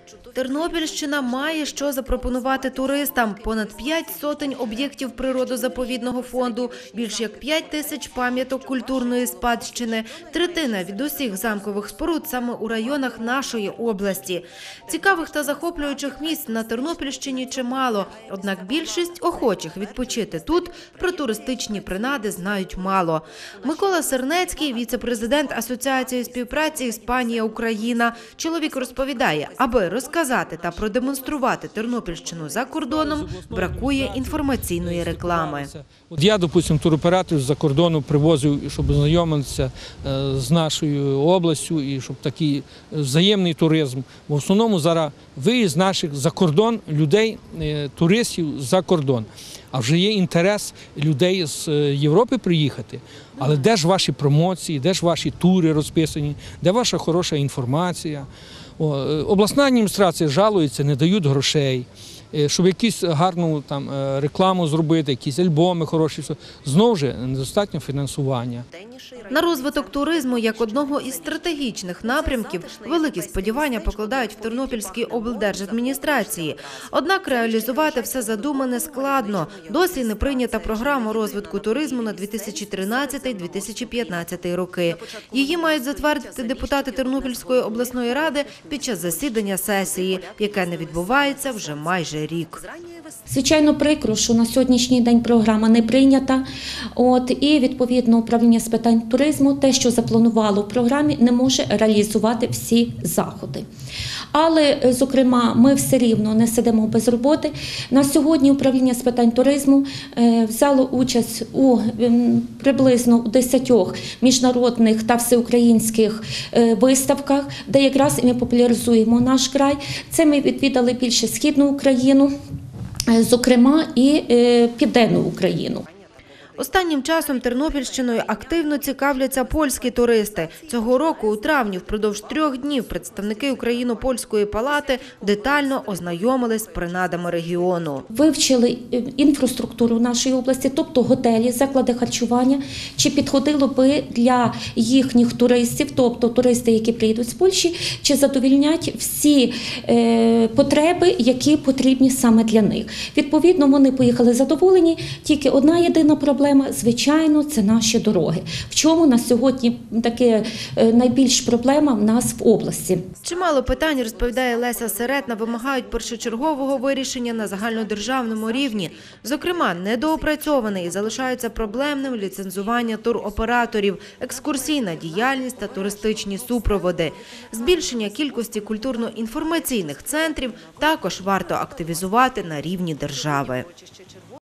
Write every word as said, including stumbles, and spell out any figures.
Тернопільщина має що запропонувати туристам. Понад п'ять сотень об'єктів природозаповідного фонду, більш як п'ять тисяч пам'яток культурної спадщини, третина від усіх замкових споруд саме у районах нашої області. Цікавих та захоплюючих місць на Тернопільщині чимало, однак більшість охочих відпочити тут про туристичні принади знають мало. Микола Сернецький, віце-президент Асоціації співпраці Іспанія-Україна. Чоловік розповідає, аби розказати та продемонструвати Тернопільщину за кордоном, бракує інформаційної реклами. Я, допустимо, туроператорів з-за кордону привозив, щоб ознайомитися з нашою областю і щоб такий взаємний туризм. В основному зараз виїзд наших за кордон людей, туристів за кордон. А вже є інтерес людей з Європи приїхати. Але де ж ваші промоції, де ж ваші тури розписані, де ваша хороша інформація? О, обласна адміністрація жалується, не дають грошей, щоб якусь гарну там рекламу зробити, якісь альбоми хороші. Знову ж недостатньо фінансування. На розвиток туризму як одного із стратегічних напрямків великі сподівання покладають в Тернопільській облдержадміністрації. Однак реалізувати все задумане складно. Досі не прийнята програма розвитку туризму на дві тисячі тринадцятий - дві тисячі п'ятнадцятий роки. Її мають затвердити депутати Тернопільської обласної ради під час засідання сесії, яке не відбувається вже майже рік. Звичайно, прикро, що на сьогоднішній день програма не прийнята. От, і, відповідно, управління з питань туризму, те, що запланувало в програмі, не може реалізувати всі заходи. Але, зокрема, ми все рівно не сидимо без роботи. На сьогодні управління з питань туризму взяло участь у приблизно десятьох міжнародних та всеукраїнських виставках, де якраз ми популяризуємо наш край. Це ми відвідали більше Східну Україну, зокрема і Південну Україну. Останнім часом Тернопільщиною активно цікавляться польські туристи. Цього року у травні впродовж трьох днів представники Україно-польської палати детально ознайомились з принадами регіону. Вивчили інфраструктуру нашої області, тобто готелі, заклади харчування, чи підходило би для їхніх туристів, тобто туристи, які приїдуть з Польщі, чи задовільнять всі е, потреби, які потрібні саме для них. Відповідно, вони поїхали задоволені, тільки одна єдина проблема, звичайно, це наші дороги. В чому на сьогодні таке найбільш проблема в нас в області? Чимало питань, розповідає Леся Серетна, вимагають першочергового вирішення на загальнодержавному рівні. Зокрема, недоопрацьоване і залишається проблемним ліцензування туроператорів, екскурсійна діяльність та туристичні супроводи. Збільшення кількості культурно-інформаційних центрів також варто активізувати на рівні держави.